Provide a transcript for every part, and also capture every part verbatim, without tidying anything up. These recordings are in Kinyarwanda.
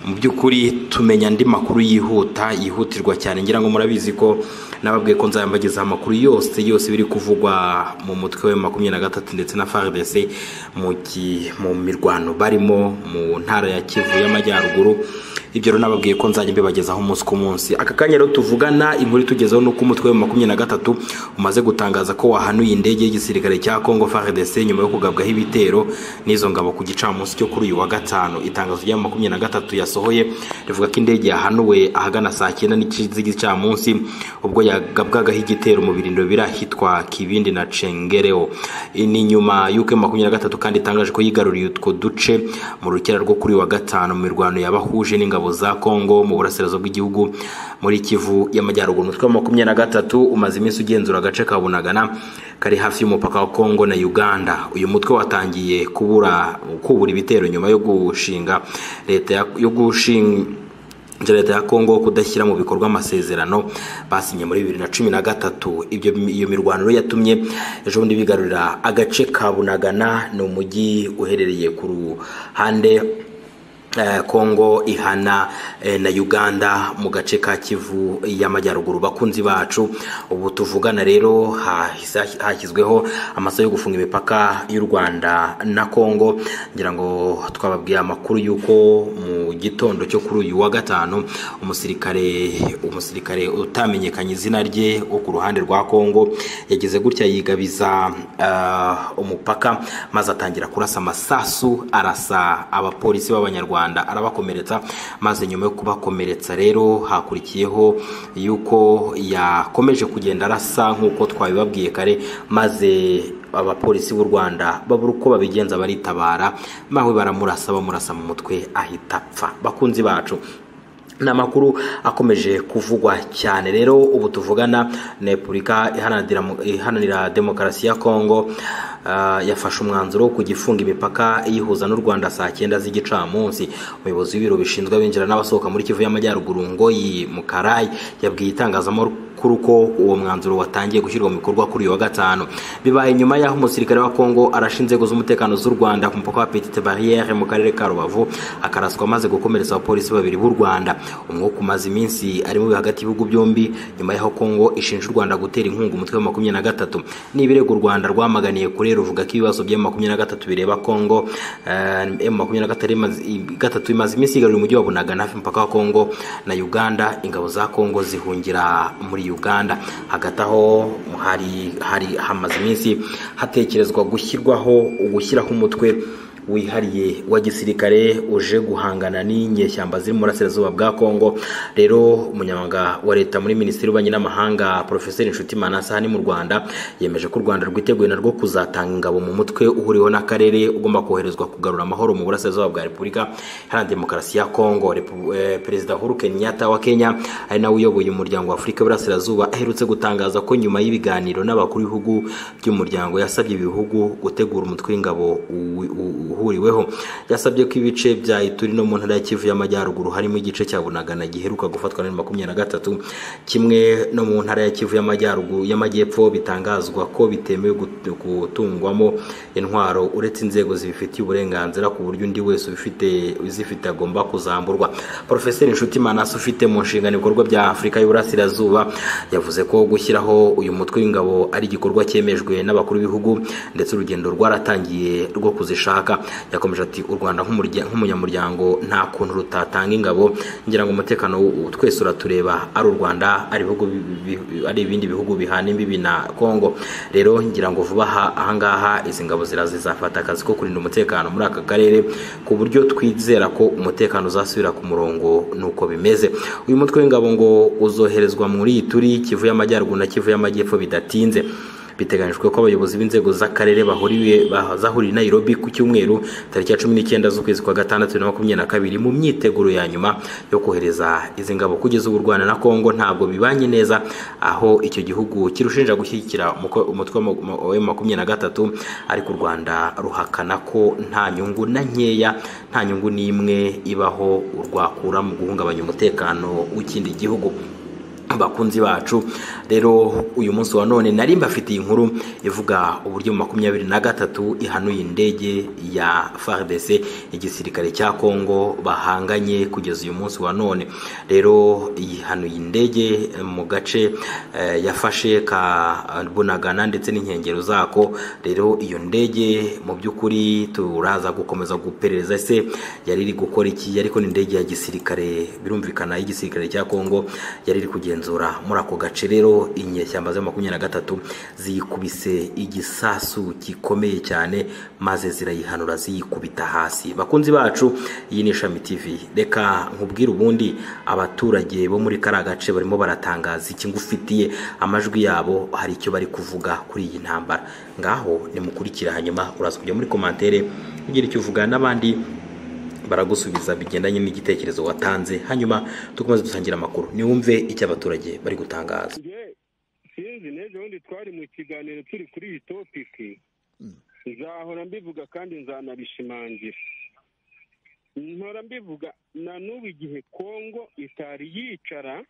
mu byukuri tumenya andi makuru yihuta yihutirwa cyane. Ngira ngo murabizi ko nababwiye ko nzayambageza amakuru yose yose biri kuvugwa mu mutwe wa makumyabiri na gatatu ndetse na F A R D C mu mu mirwano barimo mu ntara ya Kivu y'Amajyaruguru. Ibyo rero nababwiye ko nzajya mbibagezaho umunsi ku munsi. Aka kanya rero tuvugana inkuru tugezeho no ku mutwe wa makumyabiri na gatatu umaze gutangaza ko wahanuye indege y'igisirikare cya Congo F A R D C nyuma yo kugabwaho ibitero n'izo ngabo ku gicamunsi cyo kuri uyu wa gatanu. Itangazo rya makumyabiri na gatatu yasohoye rivuga ko indege yahanuwe ahagana saa cyenda n'igicamunsi ubwo yagabwagaho igitero mu birindiro birahitwa Kibindi na Cengereo. Ni nyuma y'uko makumyabiri na gatatu kandi itangaje ko yigaruriye utwo duce mu rukera rwo kuri wa gatanu mu mirwano yabahuje n'ingabo za Congo mu burasirazuba bw'igihugu muri Kivu y'Amajyaruguru. Umutwe wa makumyabiri na gatatu umaze iminsi ugenzura agace ka Bunagana kari hafi y'umupaka wa Congo na Uganda. Uyu mutwe watangiye kubura kubura ibitero nyuma yo gushinga leta yo gushinga leta ya Congo kudashyira mu bikorwa amasezerano basinye muri bibiri na cumi na gatatu. Ibyo iyo mirwano yatumye ejo bundi bigarurira agace ka Bunagana, ni umujyi uherereye ku ruhande Congo ihana na Uganda mu gace ka Kivu y'Amajyaruguru. Bakunzi bacu, ubu tuvugana rero hashyizweho amasaha yo gufunga imipaka y'u Rwanda na Congo. Ngira ngo twababwiye amakuru yuko mu gitondo cyo kuri uyu wa gatanu umusirikare umusirikare utamenyekanye izina rye wo ku ruhande rwa Congo yageze gutya yigabiza uh, umupaka maze atangira kurasa amasasu arasa abapolisi b'Abanyarwanda arabakomeretsa. Maze nyuma yo kubakomeretsa rero hakurikiyeho yuko yakomeje kugenda arasa nk'uko twabibabwiye kare, maze abapolisi b'u Rwanda babura uko babigenza baritabara, mawe baramurasa bamurasa mu mutwe ahita apfa. Bakunzi bacu, namakuru akomeje kuvugwa cyane rero ubu tuvugana Repubulika Iharanira Demokarasi ya Congo Uh, yafashe umwanzuro ku gifunga imipaka yihuza n'u Rwanda saa cyenda z'igicamunsi. Umuyobozi w'ibiro bishinzwe abinjira n'abasohoka muri Kivu y'Amajyaruguru Ngoyi Mukarayi yabwiye itangazamakuru ko uwo mwanzuro watangiye gushyirwa mu bikorwa kuri uyu wa gatanu. Bibaye nyuma y'aho umusirikare wa Congo arashe inzego z'umutekano z'u Rwanda ku mupaka wa Petite Barriere mu karere ka Rubavu akaraswa maze gukomeretsa abapolisi babiri b'u Rwanda. Umwuka umaze iminsi ari mu hagati y'ibihugu byombi nyuma y'aho Congo ishinja u Rwanda gutera inkunga umutwe wa makumyabiri na gatatu. N'ibirego u Rwanda rwamaganiye kuri ruvuga ko ibibazo bya makumyabiri na gatatu bireba Congo. uh, makumyabiri na gatatu imaze iminsi igarura umujyi wa Bunagana hafi mpaka wa Congo na Uganda. Ingabo za Congo zihungira muri Uganda. Hagati aho hari hari hamaze iminsi hatekerezwa gushyirwaho ugushyiraho umutwe wihariye wa gisirikare uje guhangana n'inyeshyamba ziri mu burasirazuba bwa Congo. Rero umunyamabanga wa leta muri Minisiteri y'Ububanyi n'Amahanga Professor Nshuti Manase hani mu Rwanda yemeje ko u Rwanda rwiteguye narwo kuzatanga ingabo mu mutwe uhuriweho n'akarere ugomba koherezwa kugarura amahoro mu burasirazuba bwa Repubulika Iharanira Demokarasi ya Congo. Perezida Uhuru Kenyatta wa Kenya ari nawe uyoboye umuryango wa Afurika y'Uburasirazuba aherutse gutangaza ko nyuma y'ibiganiro n'abakuru b'ibihugu by'umuryango yasabye ibihugu gutegura umutwe w'ingabo uhuriweho. Yasabye ko ibice bya Ituri no mu ntara ya Kivu y'Amajyaruguru harimo igice cya Bunagana giheruka gufatwa na makumyabiri na gatatu kimwe no mu ntara ya Kivu y'Amajyaruguru y'Amajyepfo bitangazwa ko bitemewe gutungwamo intwaro uretse inzego zibifitiye uburenganzira ku buryo undi wese ubifite uzifite agomba kuzamburwa. Professor Nshuti Manase ufite mu nshingano ibikorwa bya Afurika y'Uburasirazuba yavuze ko gushyiraho uyu mutwe w'ingabo ari igikorwa cyemejwe n'abakuru b'ibihugu ndetse urugendo rwaratangiye rwo kuzishaka. Yakomeje ati u Rwanda nk'umunyamuryango nta kuntu rutatanga ingabo. Ngira ngo umutekano twese uratureba ari u Rwanda ari ibihugu ari ibindi bihugu bihana imbibi na Congo. Rero ngira ngo vuba ahangaha izi ngabo zirazizafata akazi ko kurinda umutekano muri aka karere ku buryo twizera ko umutekano uzasubira ku murongo nuko bimeze. Uyu mutwe w'ingabo ngo uzoherezwa muri Ituri, Kivu y'Amajyaruguru na Kivu y'Amajyepfo bidatinze. Biteganyijwe ko abayobozi b'inzego z'akarere bahuriye bazahurira Nairobi ku cyumweru tariki ya cumi n'icyenda z'ukwezi kwa gatandatu na makumyabiri na kabiri mu myiteguro ya nyuma yo kohereza izi ngabo. Kugeza ubu u Rwanda na Congo ntabwo bibanye neza, aho icyo gihugu kirushinja gushyigikira umutwe wa makumyabiri na gatatu, ariko u Rwanda ruhakana ko nta nyungu na nkeya nta nyungu n'imwe ibaho urwakura mu guhungabanya umutekano w'ikindi gihugu. bakunzi bacu rero uyu munsi wa none nari mbafitiye inkuru ivuga uburyo makumyabiri na gatatu ihanuye indege ya F A R D C igisirikare cya Kongo bahanganye kugeza uyu munsi wa none. Rero ihanuye indege mu gace eh, yafashe ka Bunagana ndetse n'inkengero zako. Rero iyo ndege mu by'ukuri turaza gukomeza guperereza se yari iri gukora iki, ariko ni indege ya gisirikare birumvikana y'igisirikare cya Kongo yari iri kugenda muri ako gace. Rero inyeshyamba za makumyabiri na gatatu ziyikubise igisasu gikomeye cyane maze zirayihanura ziyikubita hasi. Bakunzi bacu, iyi ni Ishami T V. Reka nkubwire ubundi abaturage bo muri kara gace barimo baratangaza iki, ngufitiye amajwi yabo, hari icyo bari kuvuga kuri iyi ntambara. Ngaho nimukurikira, hanyuma uraza kujya muri commentaire ugira icyo uvuga, n'abandi baragusubiza bigendanye n'igitekerezo watanze, hanyuma tukomeze dusangira amakuru niwumve icyo abaturage bari gutangaza. Sinzi neza ubundi twari mu kiganiro turi kuri iyi topic, nzahora mbivuga kandi nzanabishimangira. Nkora mbivuga na n'ubu igihe Kongo itari yicara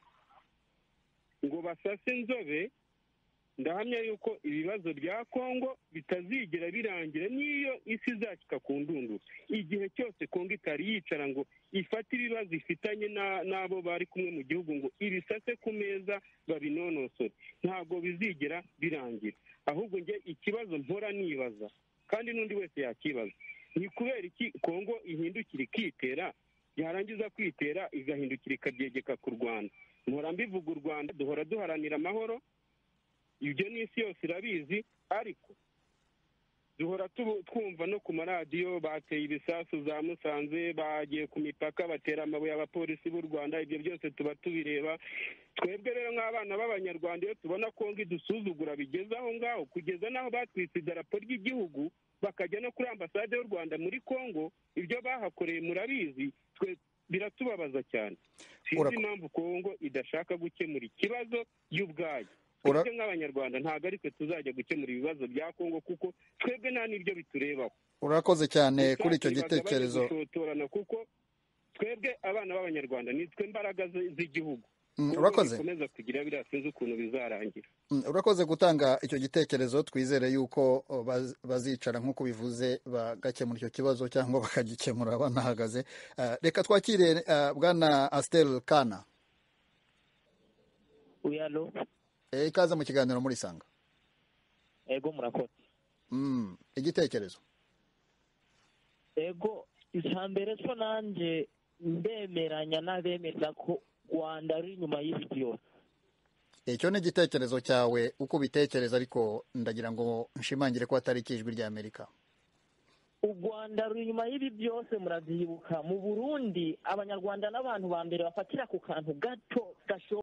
ngo basase inzobe, ndahamya yuko ibibazo bya Kongo bitazigera birangira niyo isi izakika ku ndunduro. Igihe cyose Kongo itari yicara ngo ifate ibibazo ifitanye n'abo bari kumwe mu gihugu ngo ibisase ku meza babinonosore, ntabwo bizigera birangira. Ahubwo nge ikibazo mpora nibaza, kandi n'undi wese yakibaza, ni kubera iki Kongo ihindukira ikitera, yarangiza kwitera igahindukira ikabyegeka ku Rwanda. Mpora mbivuga u Rwanda duhora duharanira amahoro, ibyo n'isi yose irabizi, ariko duhora twumva no ku maradiyo bateye ibisasu za Musanze, bagiye ku mipaka batera amabuye abapolisi b'u Rwanda. Ibyo byose tuba tubireba. Twebwe rero nk'abana b'Abanyarwanda iyo tubona Kongo idusuzugura bigeze aho ngaho, kugeza n'aho batwitse idarapo ry'igihugu bakajya no kuri ambasade y'u Rwanda muri Kongo, ibyo bahakoreye murabizi, twe biratubabaza cyane. Sinzi impamvu Kongo idashaka gukemura ikibazo y'ubwayo. Twebwe nk'Abanyarwanda ntabwo ariko tuzajya gukemura ibibazo bya Kongo, kuko twebwe nta n'ibyo biturebaho. Urakoze cyane kuri icyo gitekerezo. Kuko twebwe abana b'Abanyarwanda nitwe imbaraga z'igihugu. Urakoze. Komeza kugira biriya sinzi ukuntu bizarangira. Urakoze gutanga icyo gitekerezo. Twizere yuko bazicara nk'uko bivuze bagakemura icyo kibazo cyangwa bakagikemura banahagaze. Reka twakire bwana Astel Kana. Uyalo. Eh, ikaza mu kiganiro muri Sanga. Ego murakoze. Mm, igitekerezo. Ego isambere so nanje ndemeranya n'abemeza ko Rwanda ari nyuma y'ibi byose. Ecyo ni igitekerezo cyawe uko bitekereza, ariko ndagira ngo nshimangire ko atari ikijwi rya Amerika. U Rwanda ruri nyuma y'ibi byose. Muravyibuka mu Burundi Abanyarwanda n'abantu ba mbere bafatira ku kantu gato gasho